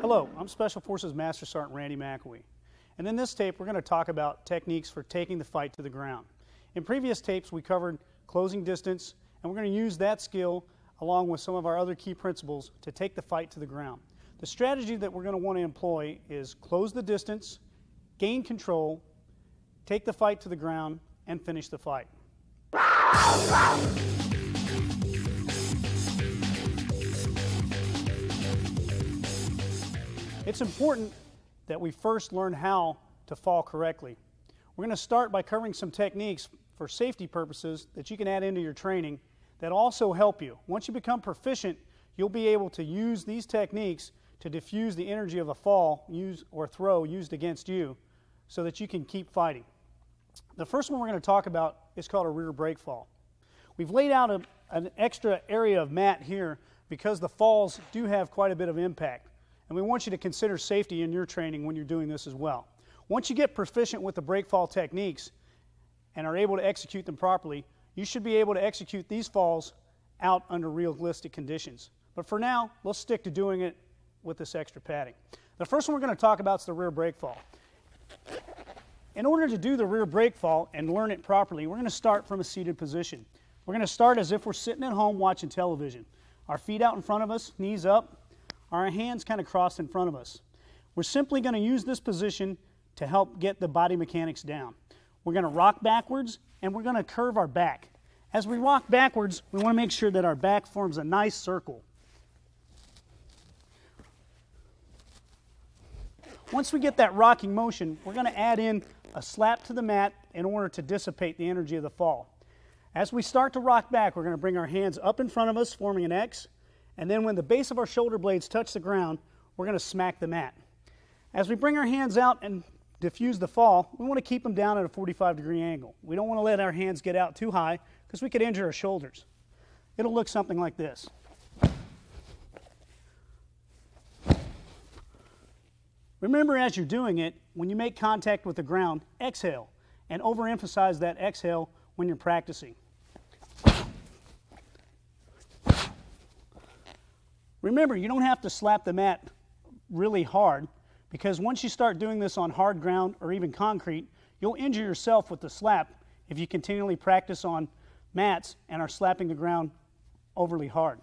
Hello, I'm Special Forces Master Sergeant Randy Mcelwee, and in this tape we're going to talk about techniques for taking the fight to the ground. In previous tapes we covered closing distance, and we're going to use that skill along with some of our other key principles to take the fight to the ground. The strategy that we're going to want to employ is close the distance, gain control, take the fight to the ground, and finish the fight. It's important that we first learn how to fall correctly. We're going to start by covering some techniques for safety purposes that you can add into your training that also help you. Once you become proficient, you'll be able to use these techniques to diffuse the energy of a fall or throw used against you so that you can keep fighting. The first one we're going to talk about is called a rear break fall. We've laid out an extra area of mat here because the falls do have quite a bit of impact. And we want you to consider safety in your training when you're doing this as well. Once you get proficient with the break fall techniques and are able to execute them properly, you should be able to execute these falls out under realistic conditions. But for now, let's stick to doing it with this extra padding. The first one we're going to talk about is the rear break fall. In order to do the rear break fall and learn it properly, we're going to start from a seated position. We're going to start as if we're sitting at home watching television. Our feet out in front of us, knees up, our hands kind of crossed in front of us. We're simply going to use this position to help get the body mechanics down. We're going to rock backwards and we're going to curve our back. As we rock backwards, we want to make sure that our back forms a nice circle. Once we get that rocking motion, we're going to add in a slap to the mat in order to dissipate the energy of the fall. As we start to rock back, we're going to bring our hands up in front of us, forming an X. And then when the base of our shoulder blades touch the ground, we're going to smack the mat. As we bring our hands out and diffuse the fall, we want to keep them down at a 45-degree angle. We don't want to let our hands get out too high because we could injure our shoulders. It'll look something like this. Remember, as you're doing it, when you make contact with the ground, exhale, and overemphasize that exhale when you're practicing. Remember, you don't have to slap the mat really hard because once you start doing this on hard ground or even concrete, you'll injure yourself with the slap if you continually practice on mats and are slapping the ground overly hard.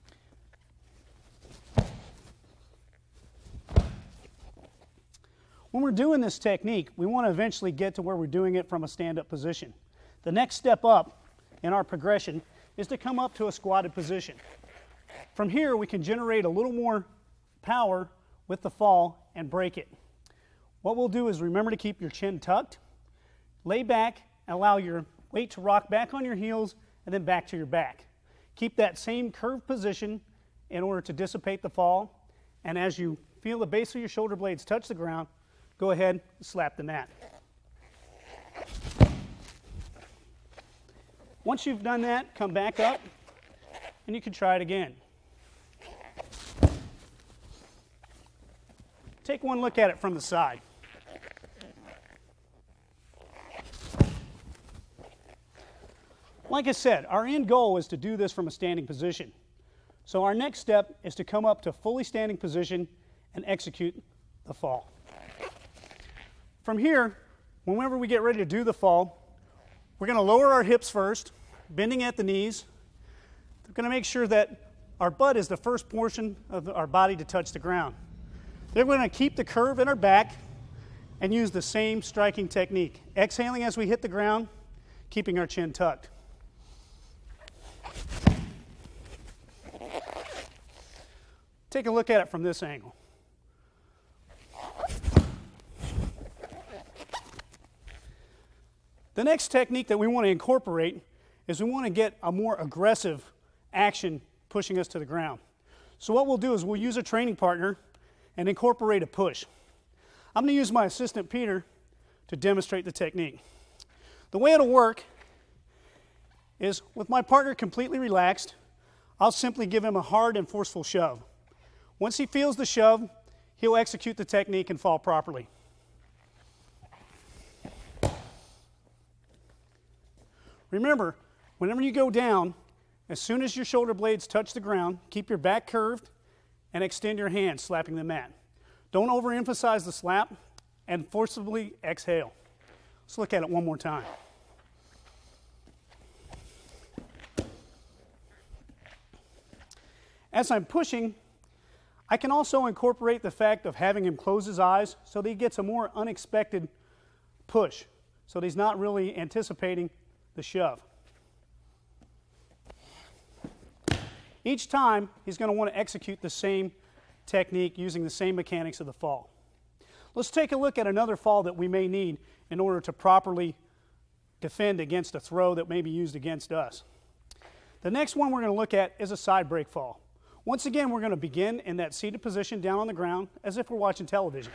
When we're doing this technique, we want to eventually get to where we're doing it from a stand-up position. The next step up in our progression is to come up to a squatted position. From here, we can generate a little more power with the fall and break it. What we'll do is remember to keep your chin tucked, lay back, and allow your weight to rock back on your heels and then back to your back. Keep that same curved position in order to dissipate the fall, and as you feel the base of your shoulder blades touch the ground, go ahead and slap the mat. Once you've done that, come back up and you can try it again. Take one look at it from the side. Like I said, our end goal is to do this from a standing position. So our next step is to come up to fully standing position and execute the fall. From here, whenever we get ready to do the fall, we're going to lower our hips first, bending at the knees. We're going to make sure that our butt is the first portion of our body to touch the ground. Then we're going to keep the curve in our back and use the same striking technique. Exhaling as we hit the ground, keeping our chin tucked. Take a look at it from this angle. The next technique that we want to incorporate is we want to get a more aggressive action pushing us to the ground. So what we'll do is we'll use a training partner and incorporate a push. I'm going to use my assistant Peter to demonstrate the technique. The way it'll work is with my partner completely relaxed, I'll simply give him a hard and forceful shove. Once he feels the shove, he'll execute the technique and fall properly. Remember, whenever you go down, as soon as your shoulder blades touch the ground, keep your back curved and extend your hands, slapping the mat. Don't overemphasize the slap, and forcibly exhale. Let's look at it one more time. As I'm pushing, I can also incorporate the fact of having him close his eyes so that he gets a more unexpected push, so that he's not really anticipating the shove. Each time, he's going to want to execute the same technique using the same mechanics of the fall. Let's take a look at another fall that we may need in order to properly defend against a throw that may be used against us. The next one we're going to look at is a side break fall. Once again, we're going to begin in that seated position down on the ground as if we're watching television.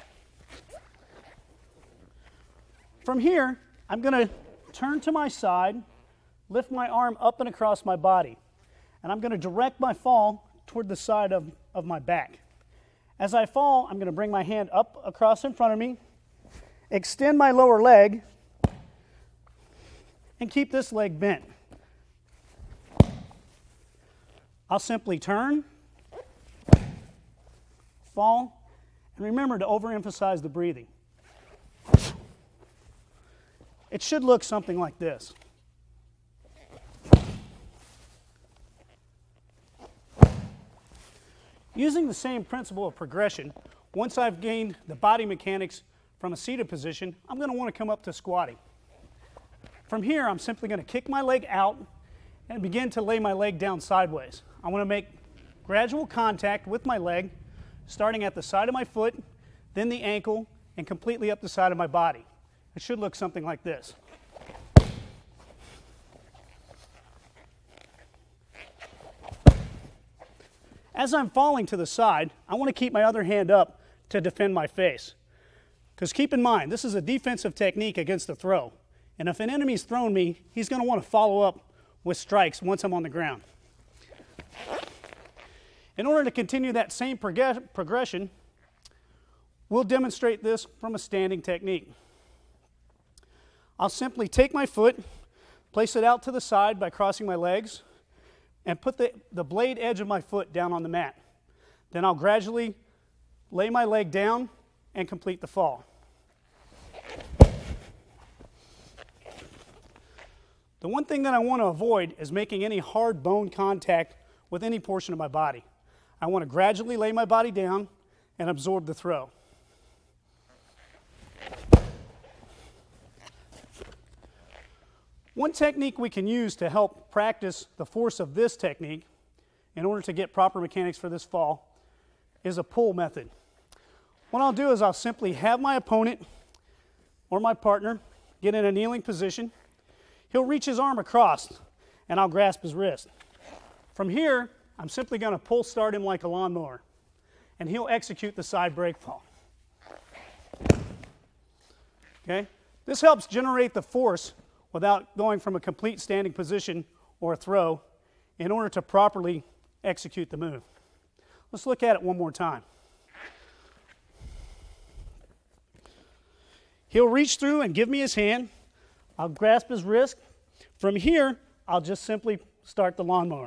From here, I'm going to turn to my side, lift my arm up and across my body, and I'm going to direct my fall toward the side of my back. As I fall, I'm going to bring my hand up across in front of me, extend my lower leg, and keep this leg bent. I'll simply turn, fall, and remember to overemphasize the breathing. It should look something like this. Using the same principle of progression, once I've gained the body mechanics from a seated position, I'm going to want to come up to squatting. From here, I'm simply going to kick my leg out and begin to lay my leg down sideways. I want to make gradual contact with my leg, starting at the side of my foot, then the ankle, and completely up the side of my body. It should look something like this. As I'm falling to the side, I want to keep my other hand up to defend my face. Because keep in mind, this is a defensive technique against the throw. And if an enemy's thrown me, he's going to want to follow up with strikes once I'm on the ground. In order to continue that same progression, we'll demonstrate this from a standing technique. I'll simply take my foot, place it out to the side by crossing my legs, and put the blade edge of my foot down on the mat. Then I'll gradually lay my leg down and complete the fall. The one thing that I want to avoid is making any hard bone contact with any portion of my body. I want to gradually lay my body down and absorb the throw. One technique we can use to help practice the force of this technique in order to get proper mechanics for this fall is a pull method. What I'll do is I'll simply have my opponent or my partner get in a kneeling position. He'll reach his arm across and I'll grasp his wrist. From here, I'm simply going to pull start him like a lawnmower and he'll execute the side break fall. Okay? This helps generate the force without going from a complete standing position or a throw in order to properly execute the move. Let's look at it one more time. He'll reach through and give me his hand. I'll grasp his wrist. From here, I'll just simply start the lawnmower.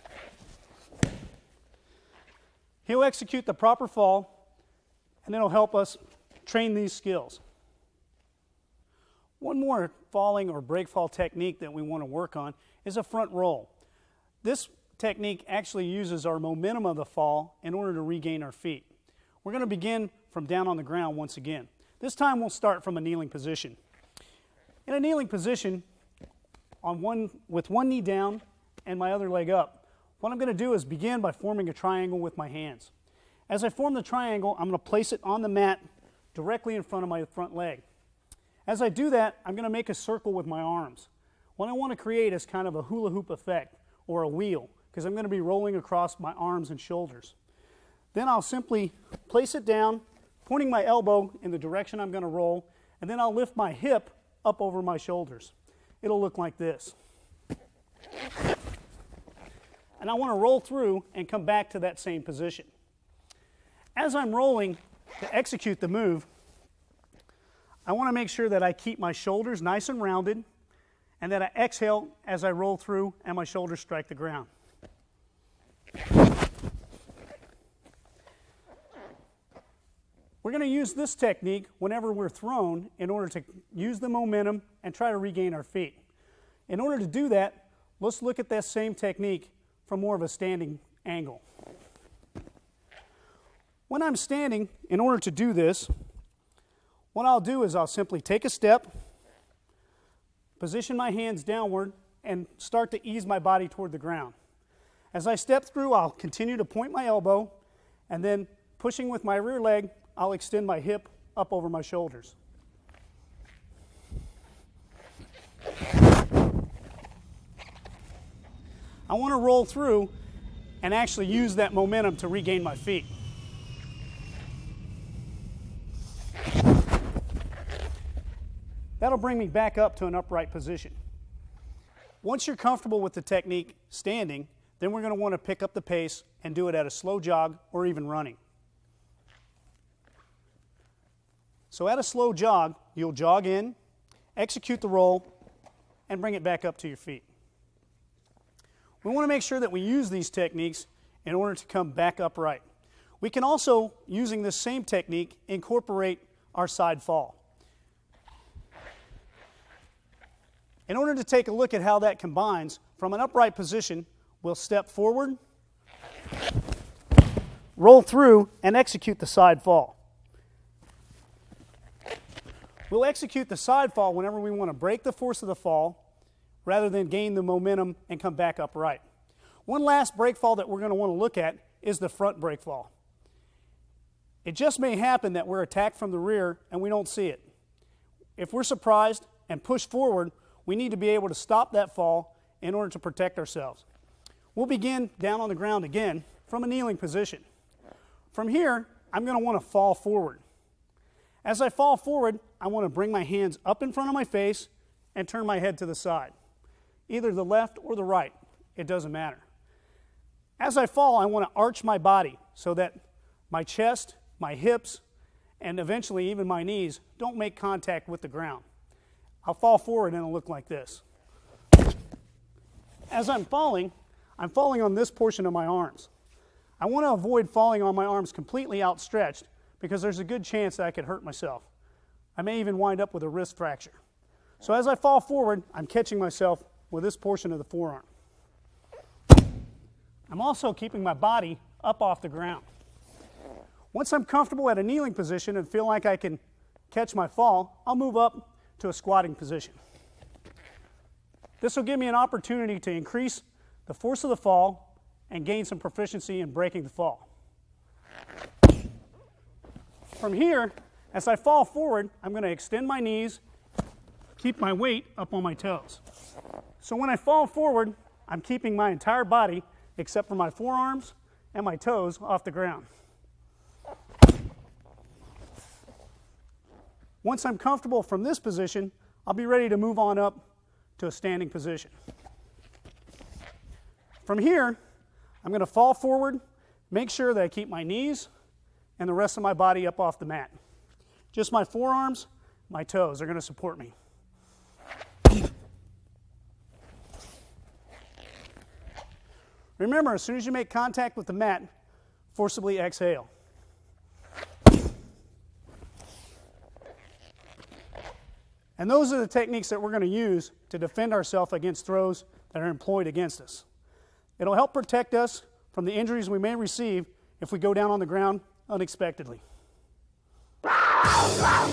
He'll execute the proper fall, and it'll help us train these skills. One more falling or break fall technique that we want to work on is a front roll. This technique actually uses our momentum of the fall in order to regain our feet. We're going to begin from down on the ground once again. This time we'll start from a kneeling position. In a kneeling position, with one knee down and my other leg up, what I'm going to do is begin by forming a triangle with my hands. As I form the triangle, I'm going to place it on the mat directly in front of my front leg. As I do that, I'm going to make a circle with my arms. What I want to create is kind of a hula hoop effect or a wheel, because I'm going to be rolling across my arms and shoulders. Then I'll simply place it down, pointing my elbow in the direction I'm going to roll, and then I'll lift my hip up over my shoulders. It'll look like this. And I want to roll through and come back to that same position. As I'm rolling to execute the move, I want to make sure that I keep my shoulders nice and rounded and that I exhale as I roll through and my shoulders strike the ground. We're going to use this technique whenever we're thrown in order to use the momentum and try to regain our feet. In order to do that, let's look at that same technique from more of a standing angle. When I'm standing, in order to do this, what I'll do is I'll simply take a step, position my hands downward, and start to ease my body toward the ground. As I step through, I'll continue to point my elbow, and then pushing with my rear leg, I'll extend my hip up over my shoulders. I want to roll through and actually use that momentum to regain my feet. That'll bring me back up to an upright position. Once you're comfortable with the technique standing, then we're going to want to pick up the pace and do it at a slow jog or even running. So at a slow jog, you'll jog in, execute the roll, and bring it back up to your feet. We want to make sure that we use these techniques in order to come back upright. We can also, using this same technique, incorporate our side fall. In order to take a look at how that combines, from an upright position, we'll step forward, roll through, and execute the side fall. We'll execute the side fall whenever we want to break the force of the fall rather than gain the momentum and come back upright. One last break fall that we're going to want to look at is the front break fall. It just may happen that we're attacked from the rear and we don't see it. If we're surprised and push forward, we need to be able to stop that fall in order to protect ourselves. We'll begin down on the ground again from a kneeling position. From here, I'm going to want to fall forward. As I fall forward, I want to bring my hands up in front of my face and turn my head to the side. Either the left or the right, it doesn't matter. As I fall, I want to arch my body so that my chest, my hips, and eventually even my knees don't make contact with the ground. I'll fall forward and it'll look like this. As I'm falling on this portion of my arms. I want to avoid falling on my arms completely outstretched because there's a good chance that I could hurt myself. I may even wind up with a wrist fracture. So as I fall forward, I'm catching myself with this portion of the forearm. I'm also keeping my body up off the ground. Once I'm comfortable at a kneeling position and feel like I can catch my fall, I'll move up to a squatting position. This will give me an opportunity to increase the force of the fall and gain some proficiency in breaking the fall. From here, as I fall forward, I'm going to extend my knees, keep my weight up on my toes. So when I fall forward, I'm keeping my entire body, except for my forearms and my toes, off the ground. Once I'm comfortable from this position, I'll be ready to move on up to a standing position. From here, I'm going to fall forward, make sure that I keep my knees and the rest of my body up off the mat. Just my forearms, my toes are going to support me. Remember, as soon as you make contact with the mat, forcibly exhale. And those are the techniques that we're going to use to defend ourselves against throws that are employed against us. It'll help protect us from the injuries we may receive if we go down on the ground unexpectedly. Now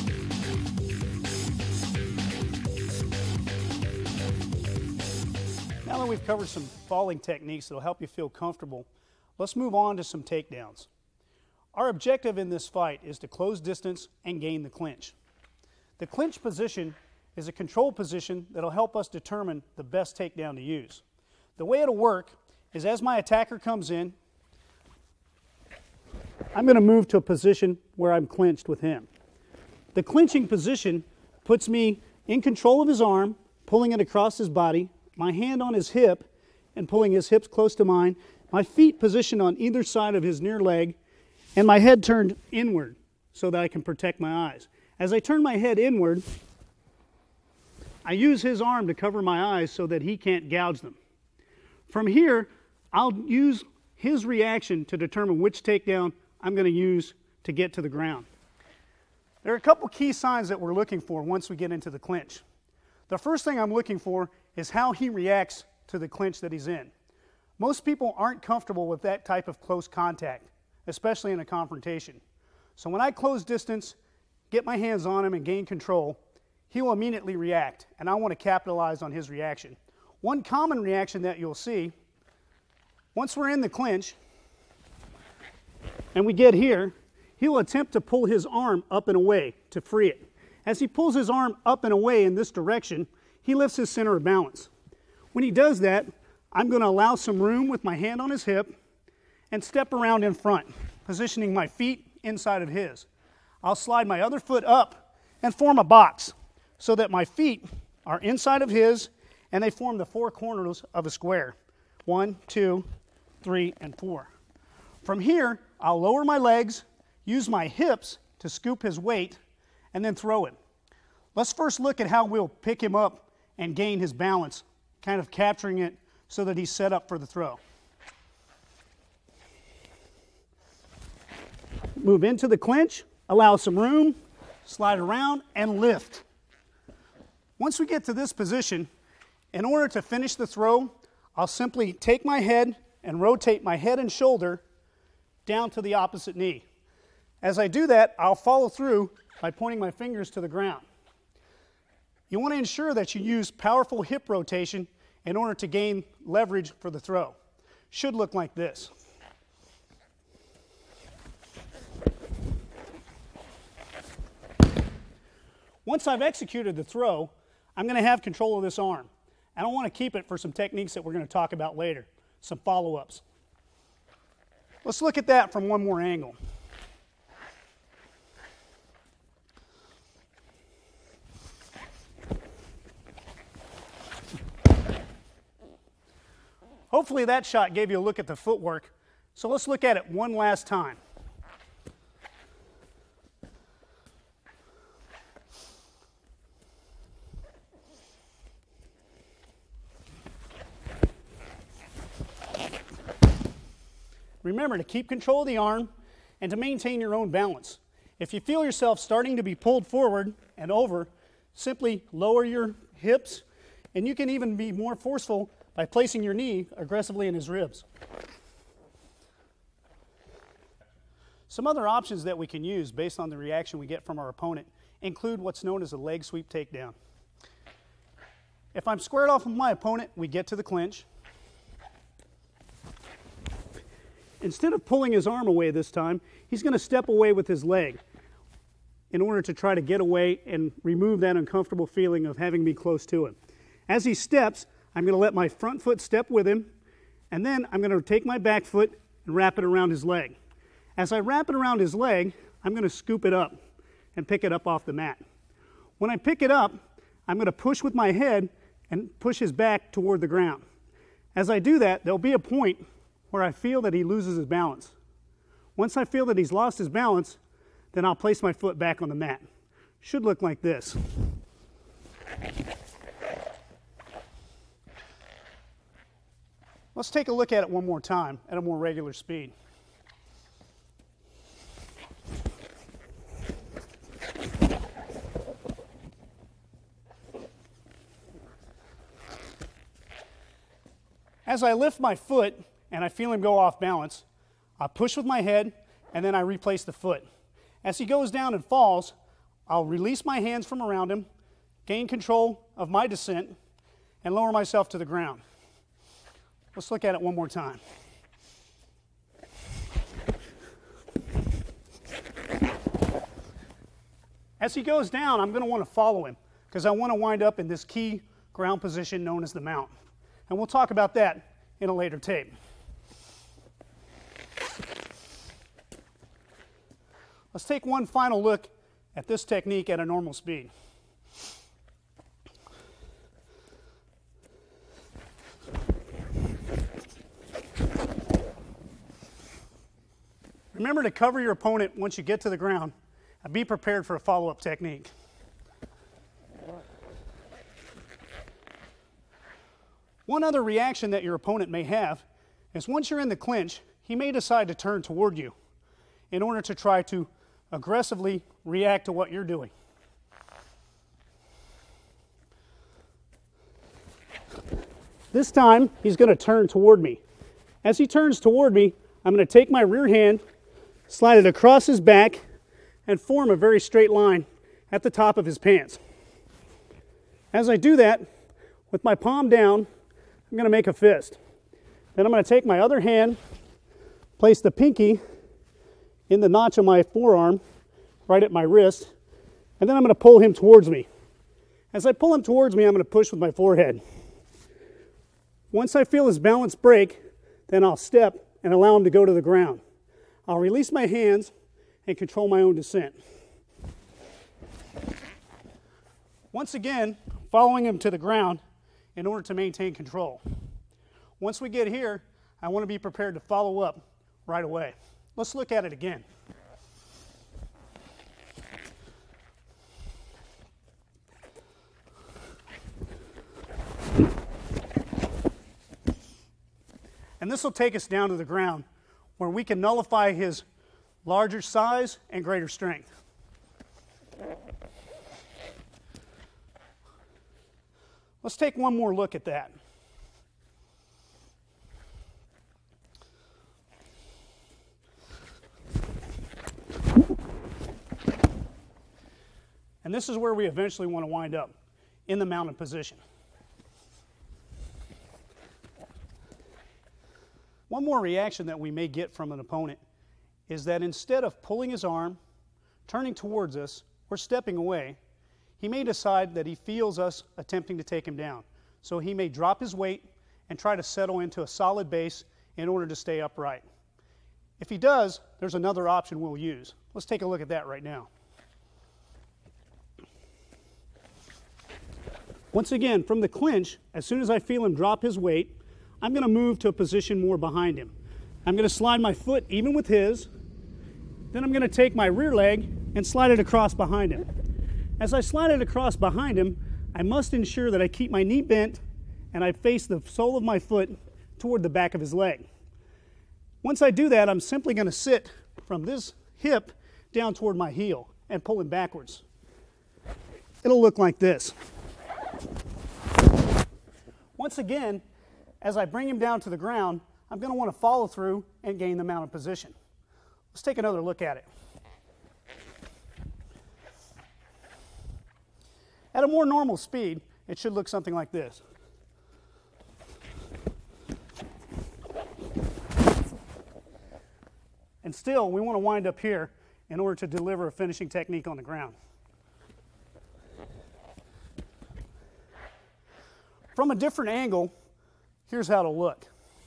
that we've covered some falling techniques that'll help you feel comfortable, let's move on to some takedowns. Our objective in this fight is to close distance and gain the clinch. The clinch position is a control position that'll help us determine the best takedown to use. The way it'll work is as my attacker comes in, I'm going to move to a position where I'm clinched with him. The clinching position puts me in control of his arm, pulling it across his body, my hand on his hip and pulling his hips close to mine, my feet positioned on either side of his near leg, and my head turned inward so that I can protect my eyes. As I turn my head inward, I use his arm to cover my eyes so that he can't gouge them. From here, I'll use his reaction to determine which takedown I'm going to use to get to the ground. There are a couple key signs that we're looking for once we get into the clinch. The first thing I'm looking for is how he reacts to the clinch that he's in. Most people aren't comfortable with that type of close contact, especially in a confrontation. So when I close distance, get my hands on him and gain control, he will immediately react, and I want to capitalize on his reaction. One common reaction that you'll see, once we're in the clinch and we get here, he will attempt to pull his arm up and away to free it. As he pulls his arm up and away in this direction, he lifts his center of balance. When he does that, I'm going to allow some room with my hand on his hip and step around in front, positioning my feet inside of his. I'll slide my other foot up and form a box so that my feet are inside of his and they form the four corners of a square. 1, 2, 3, and 4. From here, I'll lower my legs, use my hips to scoop his weight, and then throw it. Let's first look at how we'll pick him up and gain his balance, kind of capturing it so that he's set up for the throw. Move into the clinch, allow some room, slide around, and lift. Once we get to this position, in order to finish the throw, I'll simply take my head and rotate my head and shoulder down to the opposite knee. As I do that, I'll follow through by pointing my fingers to the ground. You want to ensure that you use powerful hip rotation in order to gain leverage for the throw. Should look like this. Once I've executed the throw, I'm going to have control of this arm. I don't want to keep it for some techniques that we're going to talk about later, some follow-ups. Let's look at that from one more angle. Hopefully that shot gave you a look at the footwork, so let's look at it one last time. Remember to keep control of the arm and to maintain your own balance. If you feel yourself starting to be pulled forward and over, simply lower your hips, and you can even be more forceful by placing your knee aggressively in his ribs. Some other options that we can use based on the reaction we get from our opponent include what's known as a leg sweep takedown. If I'm squared off with my opponent, we get to the clinch. Instead of pulling his arm away this time, he's going to step away with his leg in order to try to get away and remove that uncomfortable feeling of having me close to him. As he steps, I'm going to let my front foot step with him, and then I'm going to take my back foot and wrap it around his leg. As I wrap it around his leg, I'm going to scoop it up and pick it up off the mat. When I pick it up, I'm going to push with my head and push his back toward the ground. As I do that, there'll be a point where I feel that he loses his balance. Once I feel that he's lost his balance, then I'll place my foot back on the mat. Should look like this. Let's take a look at it one more time at a more regular speed. As I lift my foot and I feel him go off balance, I push with my head and then I replace the foot. As he goes down and falls, I'll release my hands from around him, gain control of my descent, and lower myself to the ground. Let's look at it one more time. As he goes down, I'm going to want to follow him because I want to wind up in this key ground position known as the mount. And we'll talk about that in a later tape. Let's take one final look at this technique at a normal speed. Remember to cover your opponent once you get to the ground and be prepared for a follow-up technique. One other reaction that your opponent may have is once you're in the clinch, he may decide to turn toward you in order to try to aggressively react to what you're doing. This time, he's going to turn toward me. As he turns toward me, I'm going to take my rear hand, slide it across his back, and form a very straight line at the top of his pants. As I do that, with my palm down, I'm going to make a fist. Then I'm going to take my other hand, place the pinky in the notch of my forearm, right at my wrist, and then I'm going to pull him towards me. As I pull him towards me, I'm going to push with my forehead. Once I feel his balance break, then I'll step and allow him to go to the ground. I'll release my hands and control my own descent. Once again, following him to the ground in order to maintain control. Once we get here, I want to be prepared to follow up right away. Let's look at it again. And this will take us down to the ground where we can nullify his larger size and greater strength. Let's take one more look at that. And this is where we eventually want to wind up, in the mounted position. One more reaction that we may get from an opponent is that instead of pulling his arm, turning towards us, or stepping away, he may decide that he feels us attempting to take him down. So he may drop his weight and try to settle into a solid base in order to stay upright. If he does, there's another option we'll use. Let's take a look at that right now. Once again, from the clinch, as soon as I feel him drop his weight, I'm going to move to a position more behind him. I'm going to slide my foot even with his. Then I'm going to take my rear leg and slide it across behind him. As I slide it across behind him, I must ensure that I keep my knee bent and I face the sole of my foot toward the back of his leg. Once I do that, I'm simply going to sit from this hip down toward my heel and pull him backwards. It'll look like this. Once again, as I bring him down to the ground, I'm going to want to follow through and gain the mounted position. Let's take another look at it. At a more normal speed, it should look something like this. And still, we want to wind up here in order to deliver a finishing technique on the ground. From a different angle, here's how it'll look.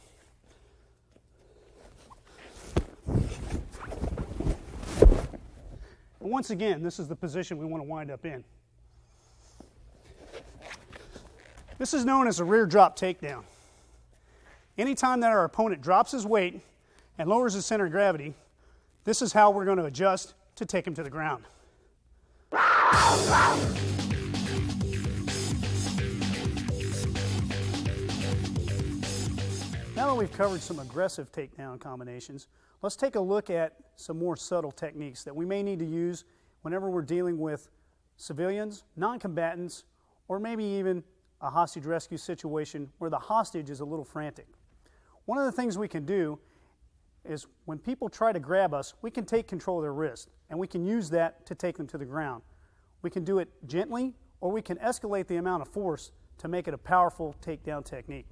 And once again, this is the position we want to wind up in. This is known as a rear drop takedown. Anytime that our opponent drops his weight and lowers his center of gravity, this is how we're going to adjust to take him to the ground. Now that we've covered some aggressive takedown combinations, let's take a look at some more subtle techniques that we may need to use whenever we're dealing with civilians, non-combatants, or maybe even a hostage rescue situation where the hostage is a little frantic. One of the things we can do is when people try to grab us, we can take control of their wrist, and we can use that to take them to the ground. We can do it gently, or we can escalate the amount of force to make it a powerful takedown technique.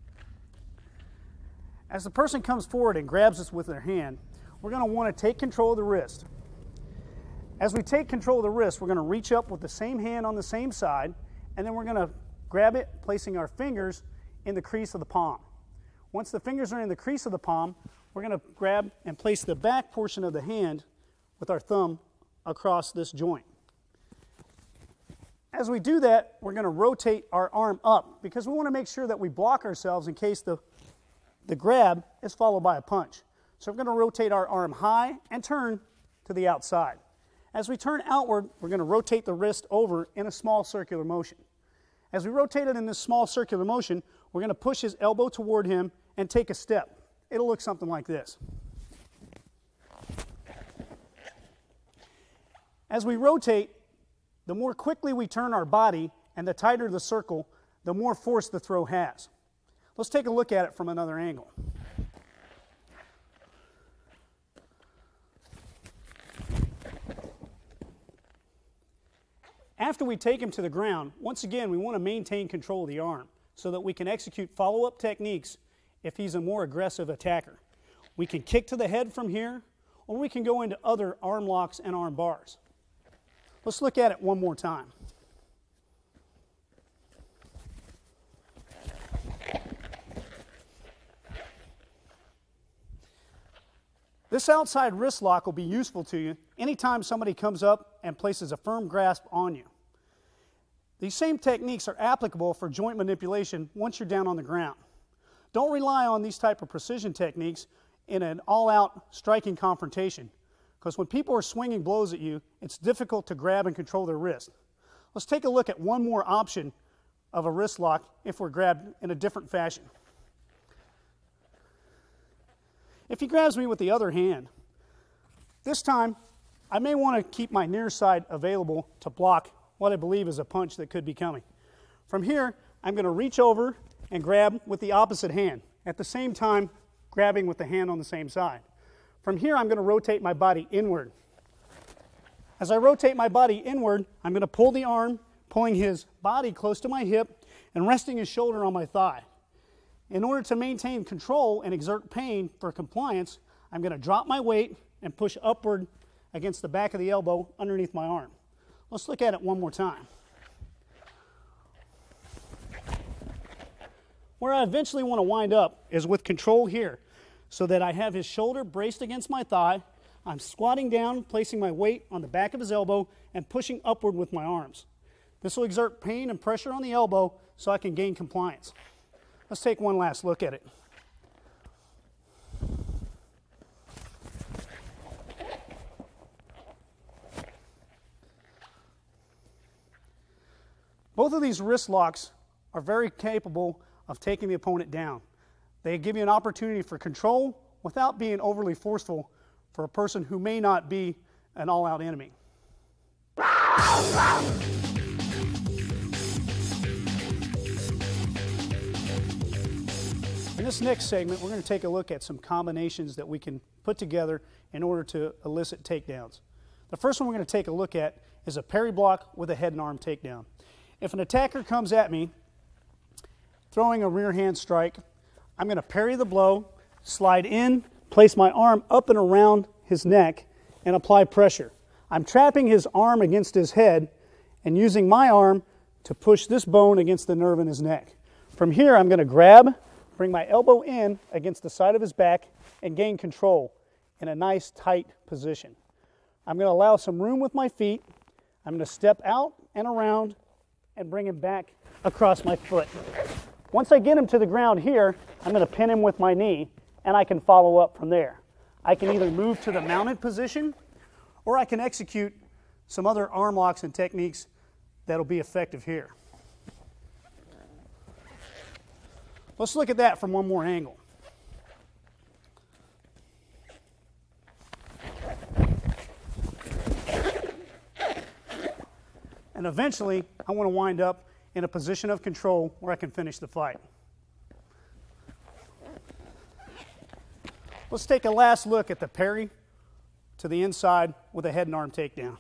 As the person comes forward and grabs us with their hand, we're going to want to take control of the wrist. As we take control of the wrist, we're going to reach up with the same hand on the same side, and then we're going to grab it, placing our fingers in the crease of the palm. Once the fingers are in the crease of the palm, we're going to grab and place the back portion of the hand with our thumb across this joint. As we do that, we're going to rotate our arm up because we want to make sure that we block ourselves in case the grab is followed by a punch. So we're going to rotate our arm high and turn to the outside. As we turn outward, we're going to rotate the wrist over in a small circular motion. As we rotate it in this small circular motion, we're going to push his elbow toward him and take a step. It'll look something like this. As we rotate, the more quickly we turn our body and the tighter the circle, the more force the throw has. Let's take a look at it from another angle. After we take him to the ground, once again, we want to maintain control of the arm so that we can execute follow-up techniques if he's a more aggressive attacker. We can kick to the head from here, or we can go into other arm locks and arm bars. Let's look at it one more time. This outside wrist lock will be useful to you anytime somebody comes up and places a firm grasp on you. These same techniques are applicable for joint manipulation once you're down on the ground. Don't rely on these type of precision techniques in an all-out striking confrontation, because when people are swinging blows at you, it's difficult to grab and control their wrist. Let's take a look at one more option of a wrist lock if we're grabbed in a different fashion. If he grabs me with the other hand, this time I may want to keep my near side available to block what I believe is a punch that could be coming. From here, I'm going to reach over and grab with the opposite hand, at the same time grabbing with the hand on the same side. From here, I'm going to rotate my body inward. As I rotate my body inward, I'm going to pull the arm, pulling his body close to my hip and resting his shoulder on my thigh. In order to maintain control and exert pain for compliance, I'm going to drop my weight and push upward against the back of the elbow underneath my arm. Let's look at it one more time. Where I eventually want to wind up is with control here, so that I have his shoulder braced against my thigh. I'm squatting down, placing my weight on the back of his elbow and pushing upward with my arms. This will exert pain and pressure on the elbow so I can gain compliance. Let's take one last look at it. Both of these wrist locks are very capable of taking the opponent down. They give you an opportunity for control without being overly forceful for a person who may not be an all-out enemy. In this next segment, we're going to take a look at some combinations that we can put together in order to elicit takedowns. The first one we're going to take a look at is a parry block with a head and arm takedown. If an attacker comes at me, throwing a rear hand strike, I'm going to parry the blow, slide in, place my arm up and around his neck, and apply pressure. I'm trapping his arm against his head and using my arm to push this bone against the nerve in his neck. From here, I'm going to grab, bring my elbow in against the side of his back, and gain control in a nice tight position. I'm going to allow some room with my feet. I'm going to step out and around and bring him back across my foot. Once I get him to the ground here, I'm going to pin him with my knee, and I can follow up from there. I can either move to the mounted position, or I can execute some other arm locks and techniques that'll be effective here. Let's look at that from one more angle. And eventually, I want to wind up in a position of control where I can finish the fight. Let's take a last look at the parry to the inside with a head and arm takedown.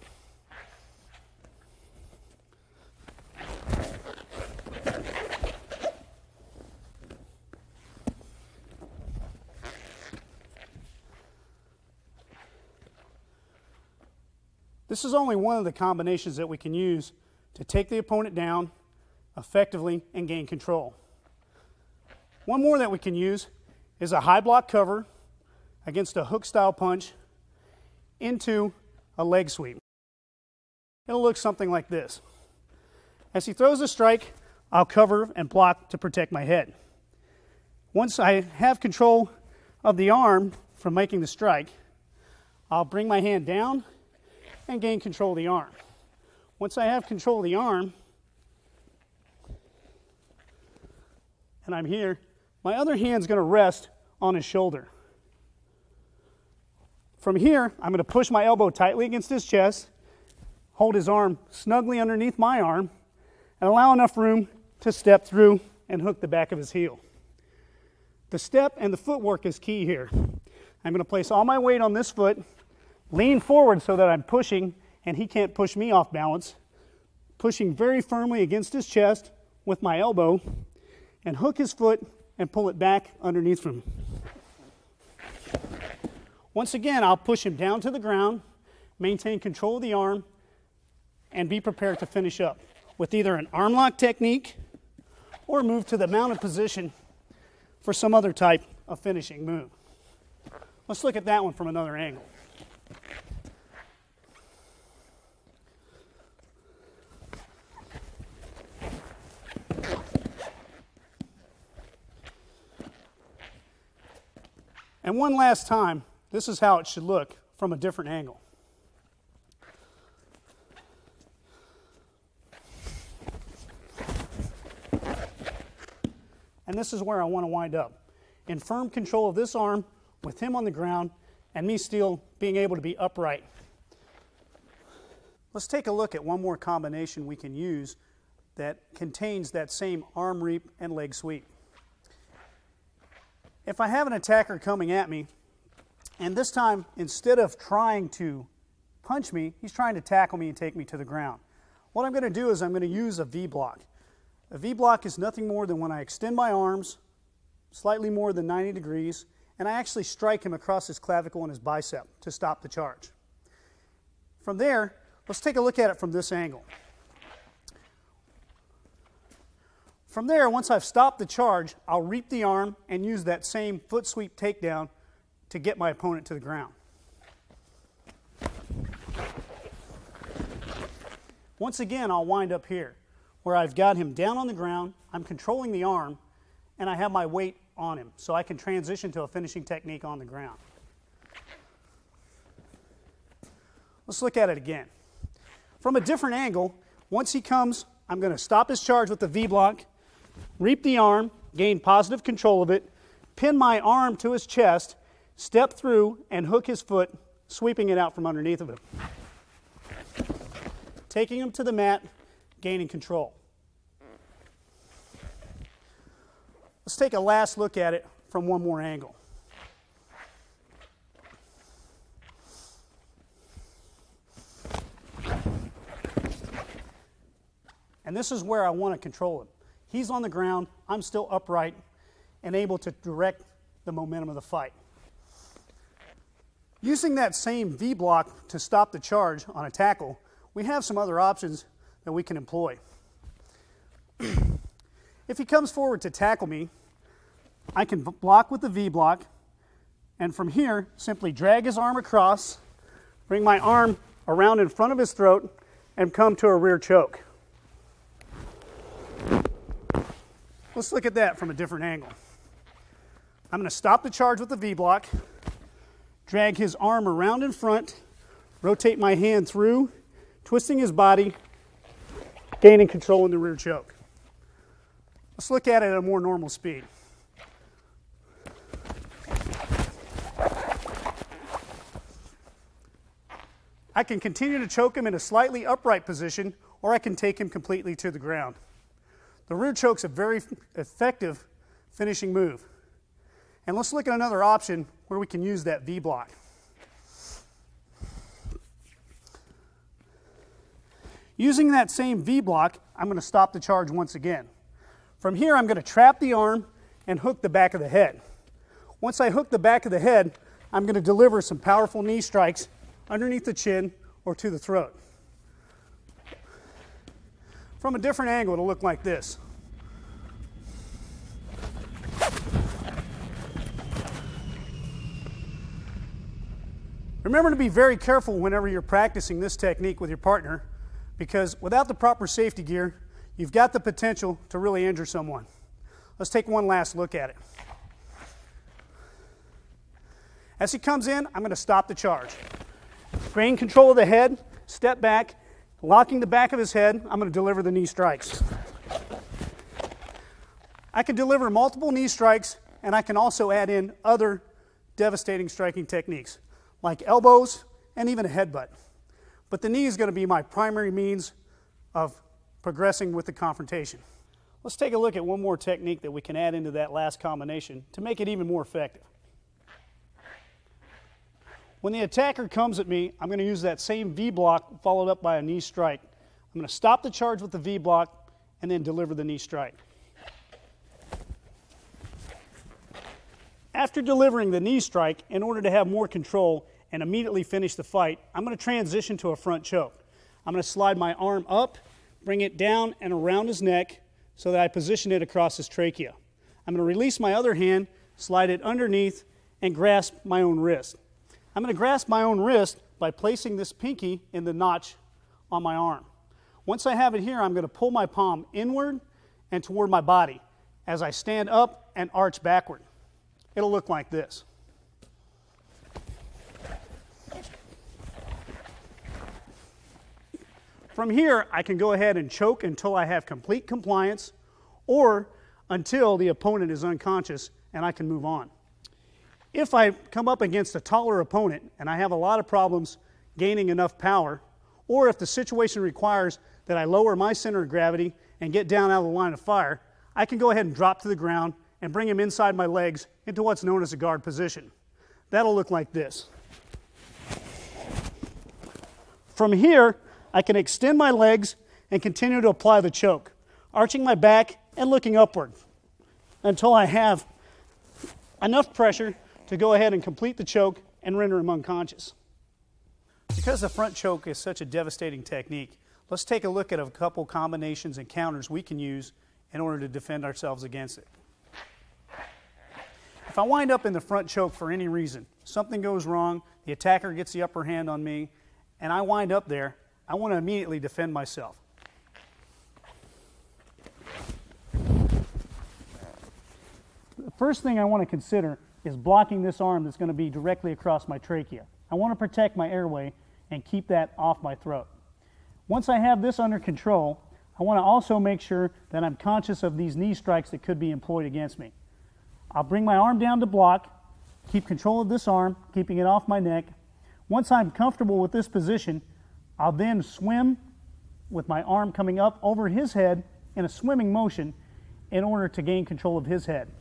This is only one of the combinations that we can use to take the opponent down effectively and gain control. One more that we can use is a high block cover against a hook style punch into a leg sweep. It'll look something like this. As he throws a strike, I'll cover and block to protect my head. Once I have control of the arm from making the strike, I'll bring my hand down and gain control of the arm. Once I have control of the arm, and I'm here, my other hand's going to rest on his shoulder. From here, I'm going to push my elbow tightly against his chest, hold his arm snugly underneath my arm and allow enough room to step through and hook the back of his heel. The step and the footwork is key here. I'm going to place all my weight on this foot, lean forward so that I'm pushing and he can't push me off balance, pushing very firmly against his chest with my elbow, and hook his foot and pull it back underneath him. Once again, I'll push him down to the ground, maintain control of the arm, and be prepared to finish up with either an arm lock technique or move to the mounted position for some other type of finishing move. Let's look at that one from another angle. And one last time, this is how it should look from a different angle. And this is where I want to wind up. In firm control of this arm, with him on the ground, and me still being able to be upright. Let's take a look at one more combination we can use that contains that same arm reap and leg sweep. If I have an attacker coming at me, and this time, instead of trying to punch me, he's trying to tackle me and take me to the ground. What I'm going to do is I'm going to use a V-block. A V-block is nothing more than when I extend my arms slightly more than 90 degrees, and I actually strike him across his clavicle and his bicep to stop the charge. From there, let's take a look at it from this angle. From there, once I've stopped the charge, I'll reap the arm and use that same foot sweep takedown to get my opponent to the ground. Once again, I'll wind up here, where I've got him down on the ground, I'm controlling the arm, and I have my weight on him, so I can transition to a finishing technique on the ground. Let's look at it again. From a different angle, once he comes, I'm going to stop his charge with the V-block, reap the arm, gain positive control of it, pin my arm to his chest, step through, and hook his foot, sweeping it out from underneath of him. Taking him to the mat, gaining control. Let's take a last look at it from one more angle. And this is where I want to control him. He's on the ground, I'm still upright and able to direct the momentum of the fight. Using that same V-block to stop the charge on a tackle, we have some other options that we can employ. If he comes forward to tackle me, I can block with the V-block, and from here, simply drag his arm across, bring my arm around in front of his throat, and come to a rear choke. Let's look at that from a different angle. I'm going to stop the charge with the V-block, drag his arm around in front, rotate my hand through, twisting his body, gaining control in the rear choke. Let's look at it at a more normal speed. I can continue to choke him in a slightly upright position, or I can take him completely to the ground. The rear choke's a very effective finishing move. And let's look at another option where we can use that V-block. Using that same V-block, I'm going to stop the charge once again. From here, I'm going to trap the arm and hook the back of the head. Once I hook the back of the head, I'm going to deliver some powerful knee strikes underneath the chin or to the throat. From a different angle, it'll look like this. Remember to be very careful whenever you're practicing this technique with your partner, because without the proper safety gear, you've got the potential to really injure someone. Let's take one last look at it. As he comes in, I'm going to stop the charge. Gain control of the head, step back, locking the back of his head, I'm going to deliver the knee strikes. I can deliver multiple knee strikes, and I can also add in other devastating striking techniques, like elbows and even a headbutt. but the knee is going to be my primary means of progressing with the confrontation. Let's take a look at one more technique that we can add into that last combination to make it even more effective. When the attacker comes at me, I'm going to use that same V block followed up by a knee strike. I'm going to stop the charge with the V block and then deliver the knee strike. After delivering the knee strike, in order to have more control and immediately finish the fight, I'm going to transition to a front choke. I'm going to slide my arm up, bring it down and around his neck so that I position it across his trachea. I'm going to release my other hand, slide it underneath, and grasp my own wrist. I'm going to grasp my own wrist by placing this pinky in the notch on my arm. Once I have it here, I'm going to pull my palm inward and toward my body as I stand up and arch backward. It'll look like this. From here, I can go ahead and choke until I have complete compliance or until the opponent is unconscious and I can move on. If I come up against a taller opponent and I have a lot of problems gaining enough power, or if the situation requires that I lower my center of gravity and get down out of the line of fire, I can go ahead and drop to the ground and bring him inside my legs into what's known as a guard position. That'll look like this. From here, I can extend my legs and continue to apply the choke, arching my back and looking upward until I have enough pressure to go ahead and complete the choke and render him unconscious. Because the front choke is such a devastating technique, let's take a look at a couple combinations and counters we can use in order to defend ourselves against it. If I wind up in the front choke for any reason, something goes wrong, the attacker gets the upper hand on me, and I wind up there, I want to immediately defend myself. The first thing I want to consider is blocking this arm that's going to be directly across my trachea. I want to protect my airway and keep that off my throat. Once I have this under control, I want to also make sure that I'm conscious of these knee strikes that could be employed against me. I'll bring my arm down to block, keep control of this arm, keeping it off my neck. Once I'm comfortable with this position, I'll then swim with my arm coming up over his head in a swimming motion in order to gain control of his head.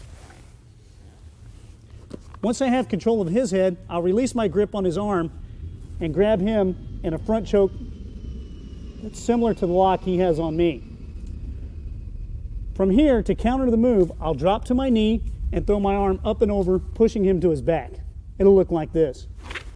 Once I have control of his head, I'll release my grip on his arm and grab him in a front choke that's similar to the lock he has on me. From here, to counter the move, I'll drop to my knee and throw my arm up and over, pushing him to his back. It'll look like this.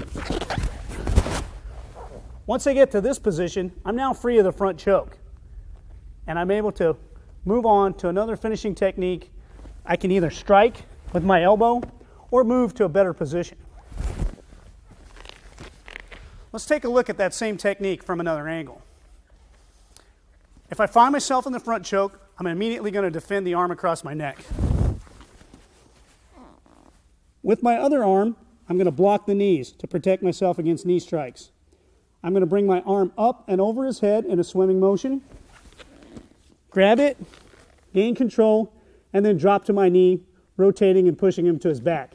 Once I get to this position, I'm now free of the front choke, and I'm able to move on to another finishing technique. I can either strike with my elbow or move to a better position. Let's take a look at that same technique from another angle. If I find myself in the front choke, I'm immediately going to defend the arm across my neck. With my other arm, I'm going to block the knees to protect myself against knee strikes. I'm going to bring my arm up and over his head in a swimming motion, grab it, gain control, and then drop to my knee, rotating and pushing him to his back.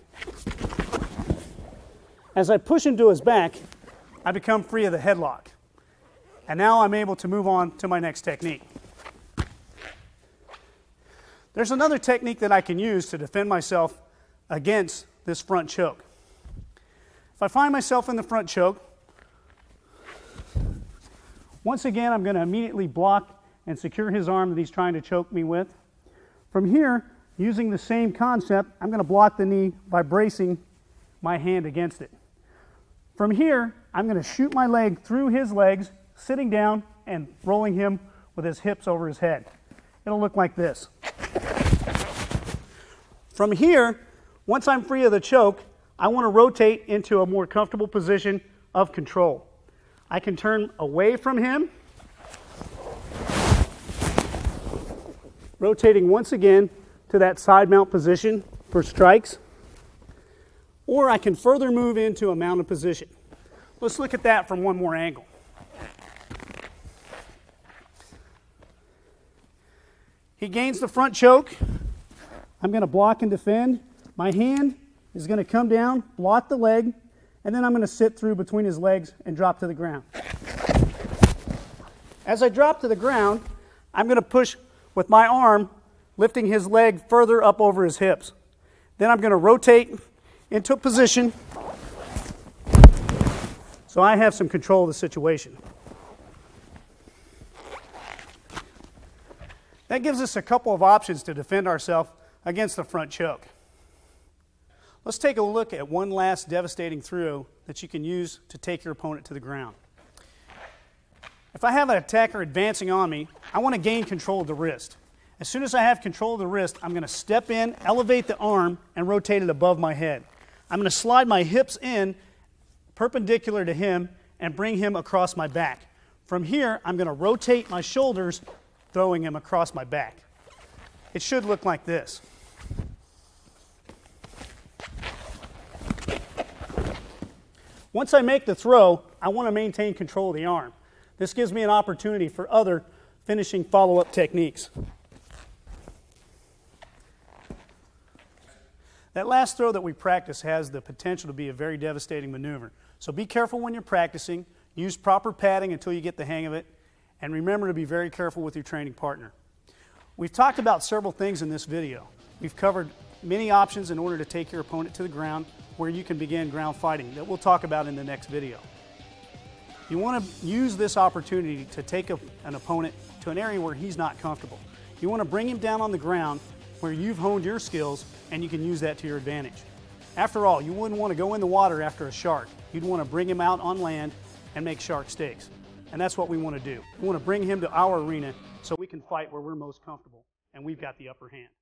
As I push him to his back, I become free of the headlock. And now I'm able to move on to my next technique. There's another technique that I can use to defend myself against this front choke. If I find myself in the front choke, once again I'm going to immediately block and secure his arm that he's trying to choke me with. From here, using the same concept, I'm going to block the knee by bracing my hand against it. From here, I'm going to shoot my leg through his legs, sitting down and rolling him with his hips over his head. It'll look like this. From here, once I'm free of the choke, I want to rotate into a more comfortable position of control. I can turn away from him, rotating once again to that side mount position for strikes, or I can further move into a mounted position. Let's look at that from one more angle. He gains the front choke. I'm going to block and defend. My hand is going to come down, block the leg, and then I'm going to sit through between his legs and drop to the ground. As I drop to the ground, I'm going to push with my arm, lifting his leg further up over his hips. Then I'm going to rotate into a position so I have some control of the situation. That gives us a couple of options to defend ourselves against the front choke. Let's take a look at one last devastating throw that you can use to take your opponent to the ground. If I have an attacker advancing on me, I want to gain control of the wrist. As soon as I have control of the wrist, I'm going to step in, elevate the arm, and rotate it above my head. I'm going to slide my hips in perpendicular to him and bring him across my back. From here, I'm going to rotate my shoulders, throwing him across my back. It should look like this. Once I make the throw, I want to maintain control of the arm. This gives me an opportunity for other finishing follow-up techniques. That last throw that we practice has the potential to be a very devastating maneuver. So be careful when you're practicing. Use proper padding until you get the hang of it. And remember to be very careful with your training partner. We've talked about several things in this video. We've covered many options in order to take your opponent to the ground where you can begin ground fighting that we'll talk about in the next video. You want to use this opportunity to take an opponent to an area where he's not comfortable. You want to bring him down on the ground where you've honed your skills and you can use that to your advantage. After all, you wouldn't want to go in the water after a shark. You'd want to bring him out on land and make shark steaks. And that's what we want to do. We want to bring him to our arena so we can fight where we're most comfortable and we've got the upper hand.